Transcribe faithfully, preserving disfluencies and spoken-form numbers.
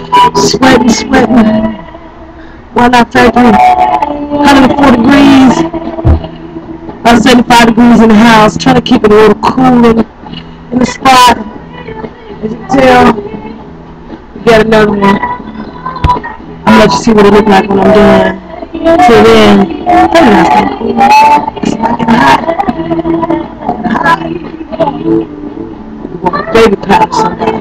Sweating, sweating. Why not factory? one hundred four degrees. About seventy-five degrees in the house. Trying to keep it a little cool in, in the spot. As you can tell, we got another one. I'll let you see what it looks like when I'm done. Till then, that's not cool. It's not getting hot. Getting hot. You want a baby powder somebody.